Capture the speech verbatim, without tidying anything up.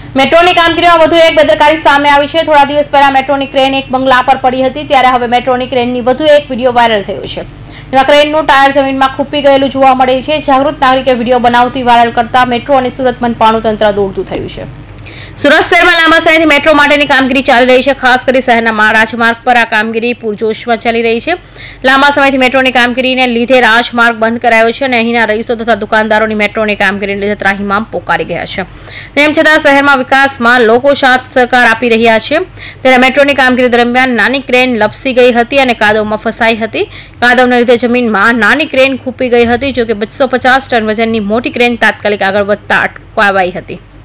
મેટ્રોની કામગીરીમાં વધુ એક બેદરકારી સામે આવી છે। થોડા દિવસ પહેલા મેટ્રોની ક્રેન એક બંગલા પર પડી હતી, ત્યારે હવે મેટ્રોની ક્રેનની વધુ એક વિડીયો વાયરલ થયો છે, જેમાં ક્રેનનું ટાયર જમીનમાં ખૂંપી ગયેલું જોવા મળે છે। જાગૃત નાગરિકે વિડીયો બનાવતી વાયરલ કરતા મેટ્રો અને સુરત મનપાનું તંત્ર દોડતું થયું છે। સુરત શહેરમાં લાંબા સમયથી મેટ્રો માટેની કામગીરી ચાલી રહી છે। ખાસ કરી શહેરના રાજમાર્ગ પર આ કામગીરી પૂરજોશમાં ચાલી રહી છે। લાંબા સમયથી મેટ્રોની કામગીરીને લીધે રાજમાર્ગ બંધ કરાયો છે અને અહીંના રહીશો તથા દુકાનદારોની મેટ્રોની કામગીરીને લીધે ત્રાહિમામ પોકારી ગયા છે। તેમ છતાં શહેરમાં વિકાસમાં લોકો સાથ સહકાર આપી રહ્યા છે। ત્યારે મેટ્રોની કામગીરી દરમિયાન નાની ક્રેન લપસી ગઈ હતી અને કાદવમાં ફસાઈ હતી। કાદવને લીધે જમીનમાં નાની ક્રેન ખૂંપી ગઈ હતી, જો કે બસો પચાસ ટન વજનની મોટી ક્રેન તાત્કાલિક આગળ વધતા અટકાવાઈ હતી।